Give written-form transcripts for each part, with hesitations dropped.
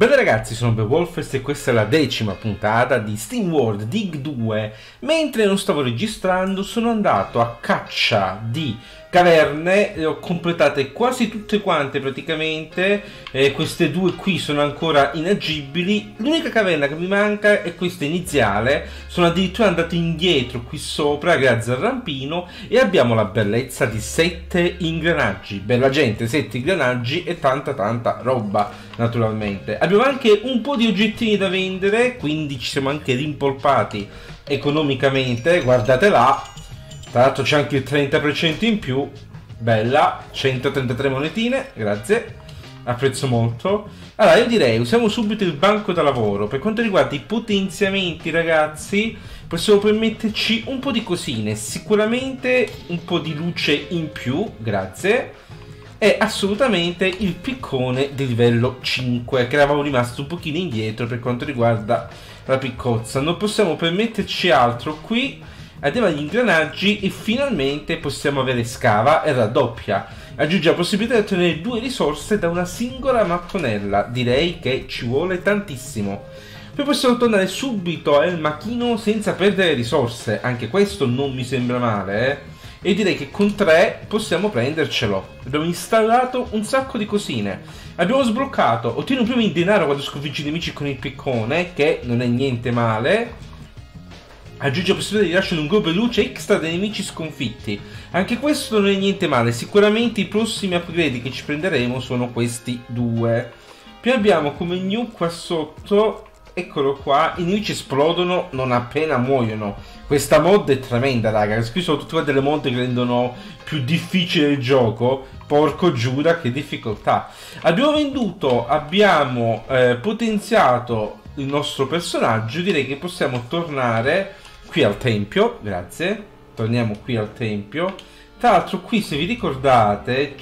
Bene ragazzi, sono Beowulfest e questa è la 10ª puntata di SteamWorld Dig 2. Mentre non stavo registrando sono andato a caccia di caverne, le ho completate quasi tutte quante praticamente, queste due qui sono ancora inagibili. L'unica caverna che mi manca è questa iniziale, sono addirittura andato indietro qui sopra grazie al rampino e abbiamo la bellezza di 7 ingranaggi. Bella gente, 7 ingranaggi e tanta roba naturalmente. Abbiamo anche un po' di oggettini da vendere, quindi ci siamo anche rimpolpati economicamente, guardate là. Tra l'altro c'è anche il 30% in più, bella, 133 monetine, grazie, apprezzo molto. Allora io direi usiamo subito il banco da lavoro. Per quanto riguarda i potenziamenti ragazzi, possiamo permetterci un po' di cosine, sicuramente un po' di luce in più, grazie. E assolutamente il piccone di livello 5, che eravamo rimasti un pochino indietro per quanto riguarda la piccozza. Non possiamo permetterci altro qui. Andiamo agli ingranaggi e finalmente possiamo avere scava e raddoppia. Aggiunge la possibilità di ottenere 2 risorse da una singola mattonella. Direi che ci vuole tantissimo. Poi possiamo tornare subito al macchino senza perdere risorse. Anche questo non mi sembra male, E direi che con 3 possiamo prendercelo. Abbiamo installato un sacco di cosine. Abbiamo sbloccato. Ottieni un premio in denaro quando sconfiggi i nemici con il piccone, che non è niente male. Aggiunge la possibilità di rilasciare un globo di luce extra dei nemici sconfitti. Anche questo non è niente male. Sicuramente i prossimi upgrade che ci prenderemo sono questi due. Poi abbiamo come new qua sotto, eccolo qua, i nemici esplodono non appena muoiono. Questa mod è tremenda raga. Qui sono tutte delle mod che rendono più difficile il gioco. Porco giura che difficoltà. Abbiamo venduto, abbiamo potenziato il nostro personaggio. Direi che possiamo tornare qui al tempio, grazie. Torniamo qui al tempio. Tra l'altro qui, se vi ricordate,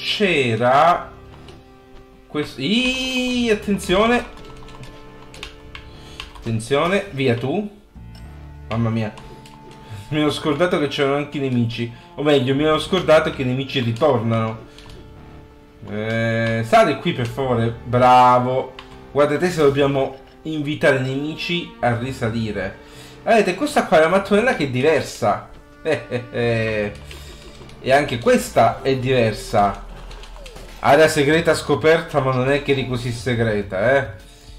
c'era questo. Attenzione. Attenzione, via tu. Mamma mia. Mi ero scordato che c'erano anche i nemici. O meglio, mi ero scordato che i nemici ritornano. Sali qui per favore. Bravo. Guardate se dobbiamo invitare i nemici a risalire. Vedete, questa qua è la mattonella che è diversa. E anche questa è diversa. Area segreta scoperta, ma non è che di così segreta,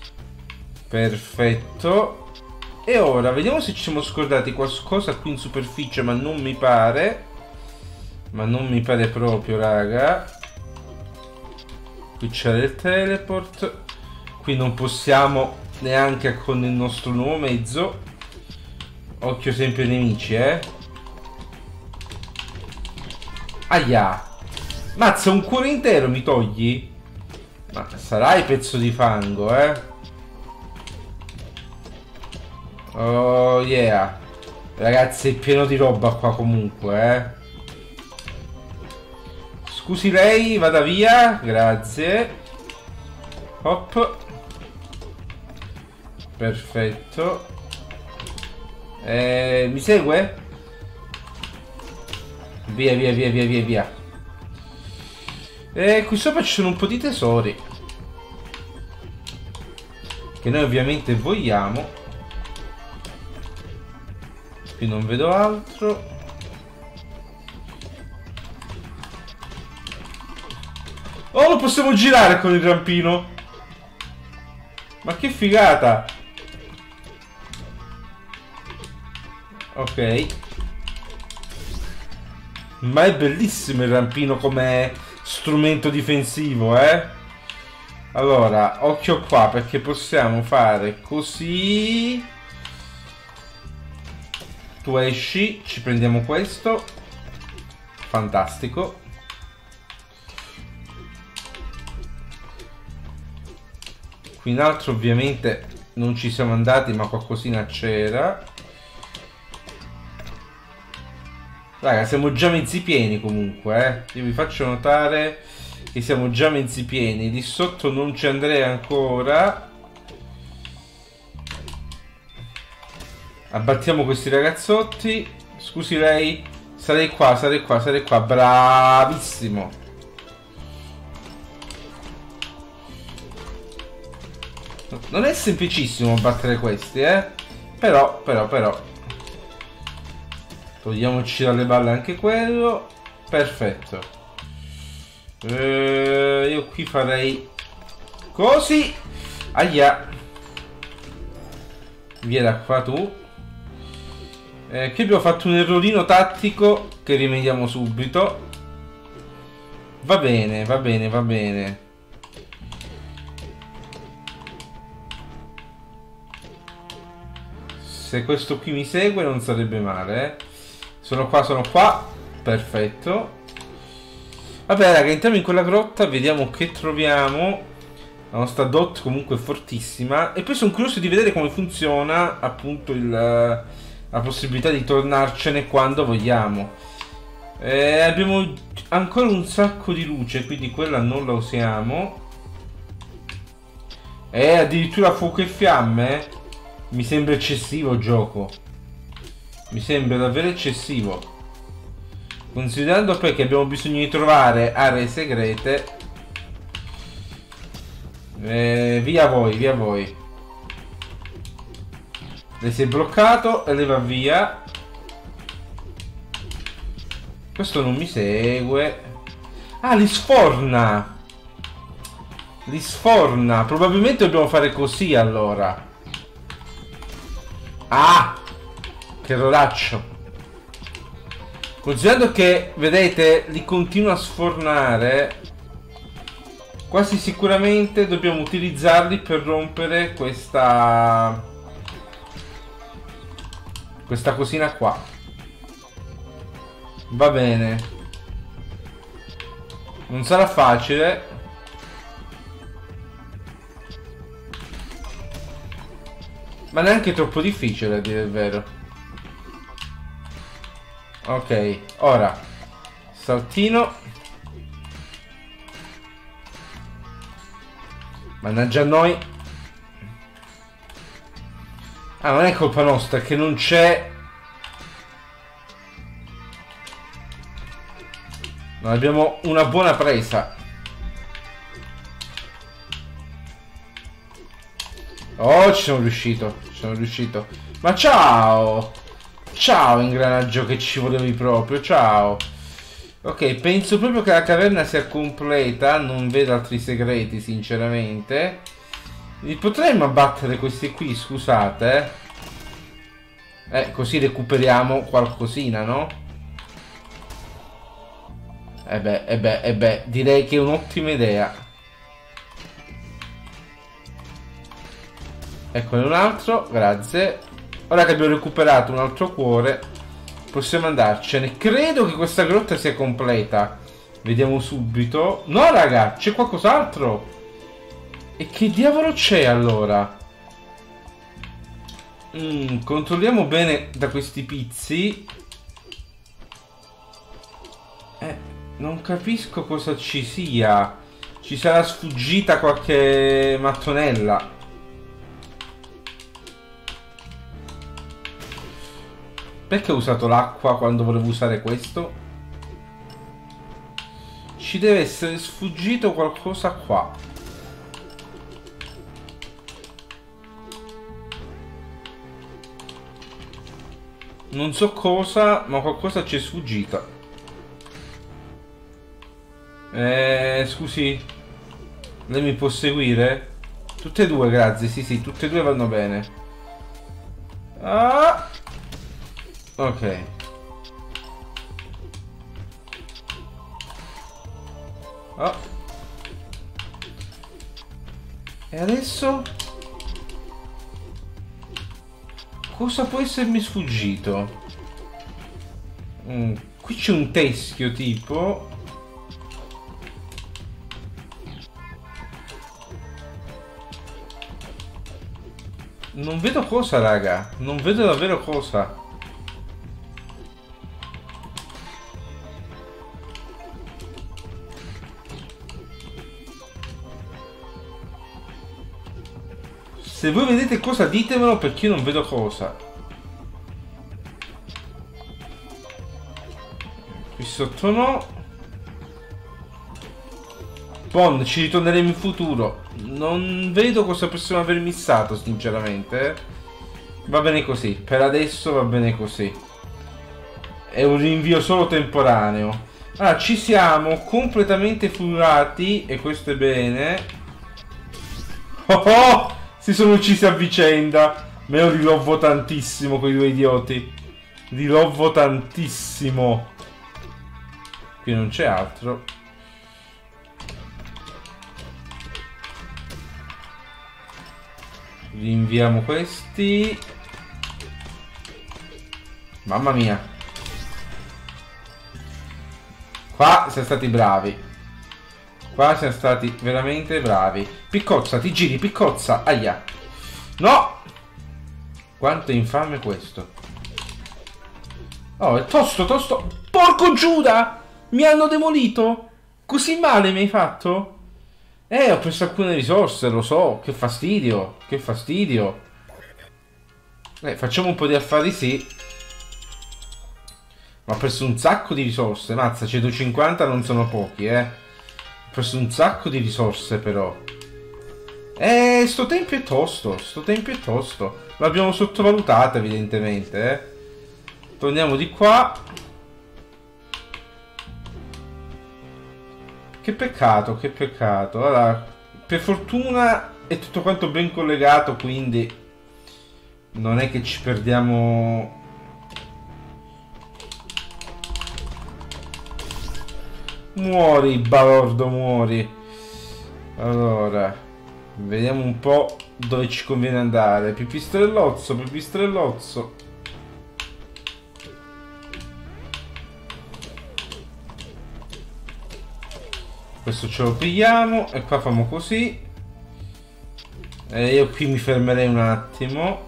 Perfetto. E ora vediamo se ci siamo scordati qualcosa qui in superficie, ma non mi pare. Ma non mi pare proprio, raga. Qui c'era il teleport. Qui non possiamo neanche con il nostro nuovo mezzo. Occhio sempre ai nemici, Aia. Mazza, un cuore intero mi togli? Ma sarai pezzo di fango, Oh yeah. Ragazzi, è pieno di roba qua comunque, Scusi lei, vada via. Grazie. Hop. Perfetto. Mi segue? Via. Qui sopra ci sono un po' di tesori che noi ovviamente vogliamo. Qui non vedo altro. Oh, lo possiamo girare con il rampino. Ma che figata. Ok. Ma è bellissimo il rampino come strumento difensivo, Allora, occhio qua perché possiamo fare così. Tu esci, ci prendiamo questo. Fantastico. Qui in alto ovviamente non ci siamo andati, ma qualcosina c'era. Raga, siamo già mezzi pieni comunque, Io vi faccio notare che siamo già mezzi pieni. Di sotto non ci andrei ancora. Abbattiamo questi ragazzotti. Scusi lei. Sarei qua. Bravissimo. Non è semplicissimo battere questi, Però. Togliamoci dalle balle anche quello. Perfetto. Io qui farei così. Aia. Via da qua tu. Qui abbiamo fatto un errorino tattico che rimediamo subito. Va bene, va bene, va bene. Se questo qui mi segue non sarebbe male, Sono qua. Perfetto. Vabbè raga, entriamo in quella grotta, vediamo che troviamo. La nostra dot comunque è fortissima. E poi sono curioso di vedere come funziona appunto la possibilità di tornarcene quando vogliamo. Abbiamo ancora un sacco di luce, quindi quella non la usiamo. Addirittura fuoco e fiamme? Mi sembra eccessivo il gioco. Mi sembra davvero eccessivo. Considerando poi che abbiamo bisogno di trovare aree segrete. Via voi, via voi. Lei si è bloccato e lei va via. Questo non mi segue. Ah, li sforna. Li sforna. Probabilmente dobbiamo fare così allora. Ah! Che rolaccio. Considerando che, vedete, li continua a sfornare, quasi sicuramente dobbiamo utilizzarli per rompere questa cosina qua. Va bene. Non sarà facile. Ma neanche troppo difficile, a dire il vero. Ok, ora saltino. Mannaggia a noi. Ah, non è colpa nostra, è che non c'è. Non abbiamo una buona presa. Oh, ci sono riuscito. Ci sono riuscito. Ma ciao! Ciao ingranaggio che ci volevi proprio. Ciao. Ok, penso proprio che la caverna sia completa. Non vedo altri segreti, sinceramente. Li potremmo abbattere questi qui, scusate. Così recuperiamo qualcosina, no? E beh, direi che è un'ottima idea. Eccone un altro, grazie. Ora che abbiamo recuperato un altro cuore, possiamo andarcene. Credo che questa grotta sia completa. Vediamo subito. No, raga, c'è qualcos'altro. E che diavolo c'è allora? Controlliamo bene da questi pizzi. Non capisco cosa ci sia. Ci sarà sfuggita qualche mattonella. Perché ho usato l'acqua quando volevo usare questo? Ci deve essere sfuggito qualcosa qua. Non so cosa, ma qualcosa ci è sfuggito. Scusi. Lei mi può seguire? Tutte e due, grazie. Sì, tutte e due vanno bene. Ah! Ok. Oh. E adesso? Cosa può essermi sfuggito? Qui c'è un teschio tipo. Non vedo cosa, raga. Non vedo davvero cosa. Se voi vedete cosa, ditemelo, perché io non vedo cosa. Qui sotto no. Bond, ci ritorneremo in futuro. Non vedo cosa possiamo aver missato, sinceramente. Va bene così, per adesso va bene così. È un rinvio solo temporaneo. Ah, ci siamo completamente furati, e questo è bene. Oh, oh, si sono uccisi a vicenda. Me lo rilovo tantissimo quei due idioti. Rilovo tantissimo. Qui non c'è altro. Rinviamo questi. Mamma mia. Qua siamo stati bravi. Qua siamo stati veramente bravi. Piccozza, ti giri, piccozza. Aia. No. Quanto è infame questo. Oh, è tosto, tosto. Porco Giuda. Mi hanno demolito. Così male mi hai fatto? Ho preso alcune risorse, lo so. Che fastidio. Che fastidio. Facciamo un po' di affari, sì. Ma ho preso un sacco di risorse. Mazza, 150 non sono pochi, Ho preso un sacco di risorse, però. Sto tempio è tosto. Sto tempio è tosto. L'abbiamo sottovalutato, evidentemente, Torniamo di qua. Che peccato, che peccato. Allora, per fortuna è tutto quanto ben collegato, quindi non è che ci perdiamo. Muori, balordo, muori. Allora, vediamo un po' dove ci conviene andare. Pipistrellozzo, pipistrellozzo. Questo ce lo pigliamo e qua facciamo così. E io qui mi fermerei un attimo.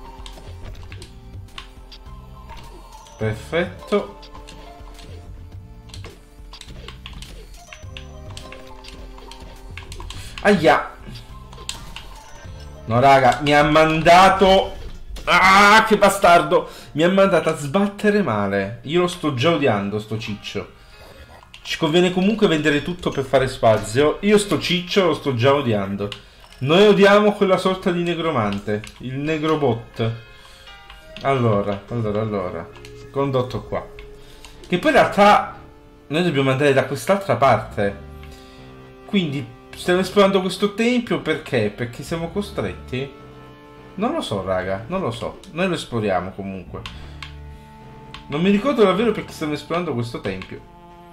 Perfetto. Aia. No raga, mi ha mandato. Ah, che bastardo. Mi ha mandato a sbattere male. Io lo sto già odiando, sto ciccio. Ci conviene comunque vendere tutto per fare spazio. Io sto ciccio lo sto già odiando. Noi odiamo quella sorta di negromante, il negrobot. Allora. Condotto qua. Che poi in realtà noi dobbiamo andare da quest'altra parte. Quindi stiamo esplorando questo tempio perché? Perché siamo costretti? Non lo so, raga, non lo so. Noi lo esploriamo comunque. Non mi ricordo davvero perché stiamo esplorando questo tempio.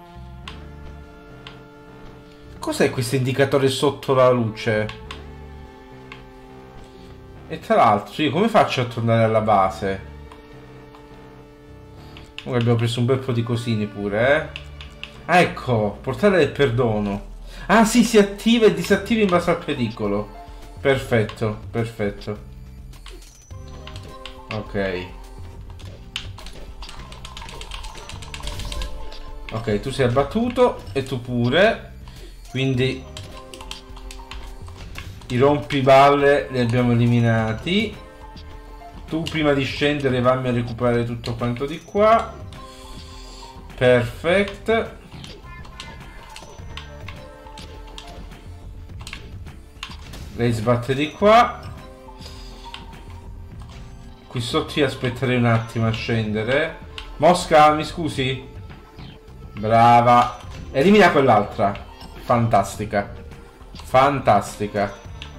Cos'è questo indicatore sotto la luce? E tra l'altro, io come faccio a tornare alla base? Ora abbiamo preso un bel po' di cosini pure, Ah, ecco, portale del perdono. Ah, sì, si attiva e disattiva in base al pericolo. Perfetto, perfetto. Ok. Ok, tu sei abbattuto e tu pure. Quindi i rompiballe li abbiamo eliminati. Tu prima di scendere vammi a recuperare tutto quanto di qua. Perfetto. Lei sbatte di qua. Qui sotto io aspetterei un attimo a scendere. Mosca, mi scusi? Brava. Elimina quell'altra. Fantastica. Fantastica.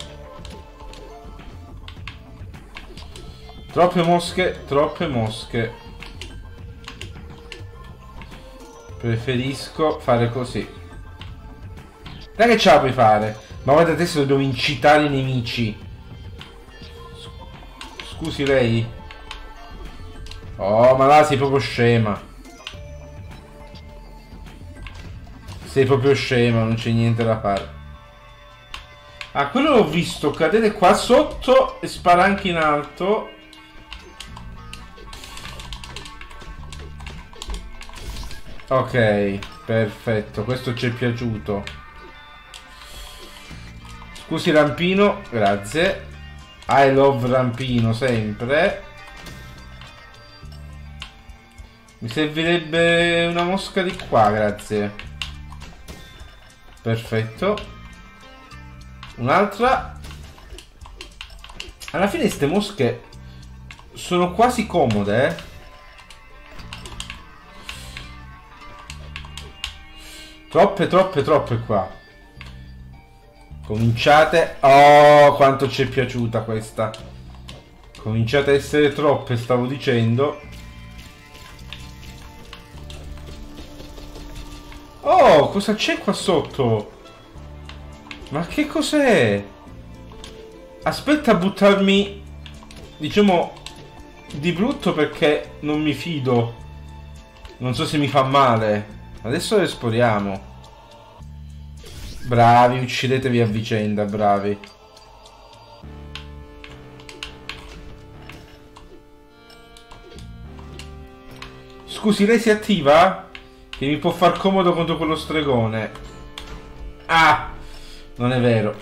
Troppe mosche, troppe mosche. Preferisco fare così. Dai che ce la puoi fare? Ma guarda adesso dobbiamo incitare i nemici. Scusi lei? Oh, ma là sei proprio scema. Sei proprio scema, non c'è niente da fare. Ah, quello l'ho visto cadere qua sotto e spara anche in alto. Ok, perfetto, questo ci è piaciuto. Scusi Rampino, grazie. I love Rampino sempre. Mi servirebbe una mosca di qua, grazie. Perfetto. Un'altra. Alla fine ste mosche sono quasi comode, eh. Troppe qua. Cominciate... Oh, quanto ci è piaciuta questa. Cominciate a essere troppe, stavo dicendo. Oh, cosa c'è qua sotto? Ma che cos'è? Aspetta a buttarmi, diciamo, di brutto perché non mi fido. Non so se mi fa male. Adesso lo esploriamo. Bravi, uccidetevi a vicenda, bravi. Scusi, lei si attiva? Che mi può far comodo contro quello stregone. Ah! Non è vero.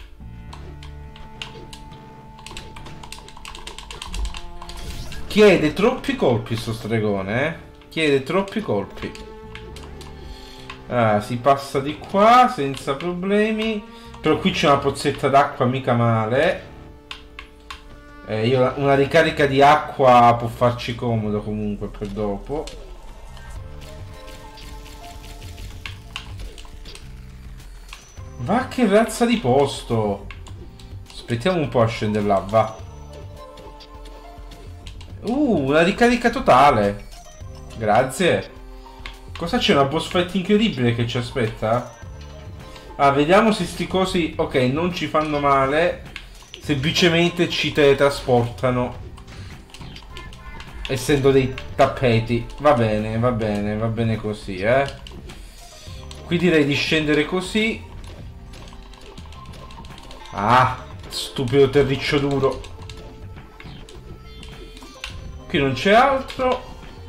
Chiede troppi colpi sto stregone, eh? Chiede troppi colpi. Ah, si passa di qua senza problemi. Però qui c'è una pozzetta d'acqua, mica male. Una ricarica di acqua può farci comodo comunque per dopo. Va, che razza di posto. Aspettiamo un po' a scendere là, va. Una ricarica totale. Grazie. Cosa c'è? Una boss fight incredibile che ci aspetta? Ah, vediamo se sti cosi, ok, non ci fanno male. Semplicemente ci teletrasportano, essendo dei tappeti. Va bene così, eh. Qui direi di scendere così. Ah, stupido terriccio duro. Qui non c'è altro.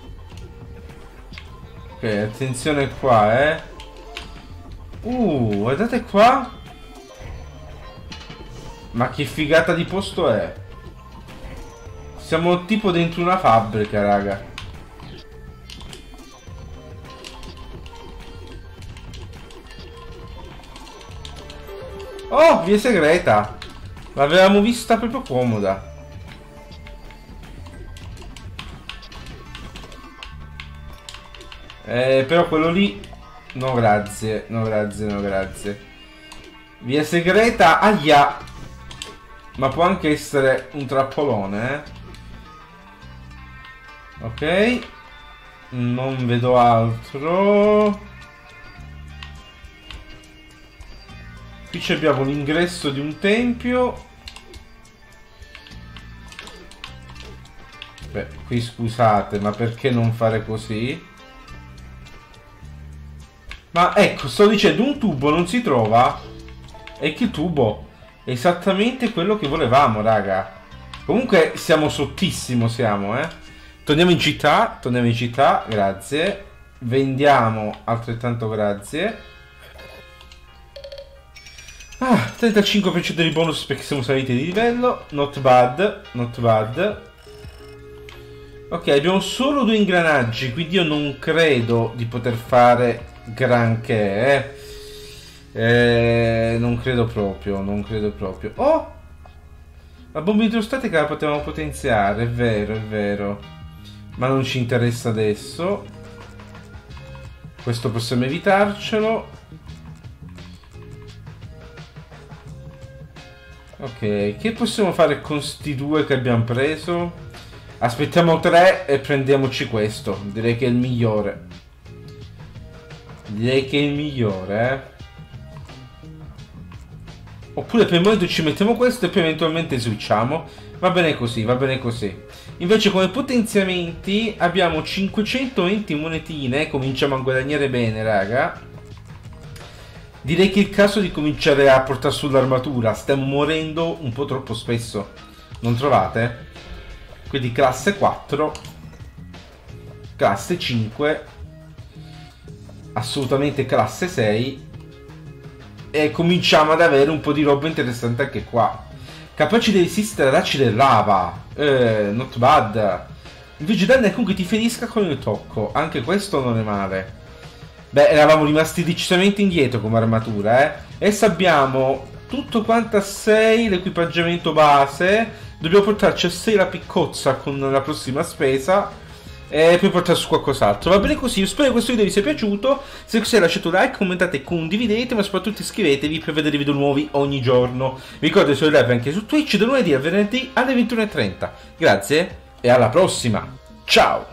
Ok, attenzione qua, eh. Guardate qua. Ma che figata di posto è. Siamo tipo dentro una fabbrica, raga. Oh, via segreta. L'avevamo vista proprio comoda. Però quello lì... No grazie, no grazie, no grazie. Via segreta, aia. Ma può anche essere un trappolone, eh. Ok. Non vedo altro. Qui abbiamo l'ingresso di un tempio. Beh, qui scusate, ma perché non fare così? Ma ecco, sto dicendo, un tubo non si trova? E che tubo? Esattamente quello che volevamo, raga. Comunque siamo sottissimo, siamo, eh. Torniamo in città, grazie. Vendiamo altrettanto, grazie. Ah, 35% di bonus perché siamo saliti di livello. Not bad, not bad. Ok, abbiamo solo 2 ingranaggi, quindi io non credo di poter fare granché, non credo proprio, non credo proprio. Oh! La bomba idrostatica la potevamo potenziare, è vero, è vero. Ma non ci interessa adesso. Questo possiamo evitarcelo. Ok, che possiamo fare con sti 2 che abbiamo preso? Aspettiamo 3 e prendiamoci questo. Direi che è il migliore. Direi che è il migliore, eh. Oppure per il momento ci mettiamo questo e poi eventualmente switchiamo. Va bene così, va bene così. Invece come potenziamenti abbiamo 520 monetine. Cominciamo a guadagnare bene, raga. Direi che è il caso di cominciare a portare sull'armatura. Stiamo morendo un po' troppo spesso. Non trovate? Quindi classe 4. Classe 5. Assolutamente classe 6. E cominciamo ad avere un po' di roba interessante anche qua. Capaci di resistere ad acidi e lava. Not bad. Invece danno è comunque ti ferisca con il tocco. Anche questo non è male. Beh, eravamo rimasti decisamente indietro come armatura, eh. Adesso abbiamo tutto quanto a 6, l'equipaggiamento base. Dobbiamo portarci a 6 la piccozza con la prossima spesa e poi portare su qualcos'altro. Va bene così, io spero che questo video vi sia piaciuto. Se così lasciate un like, commentate, condividete, ma soprattutto iscrivetevi per vedere video nuovi ogni giorno. Vi ricordo di seguire live anche su Twitch da lunedì al venerdì alle 21:30. Grazie e alla prossima. Ciao!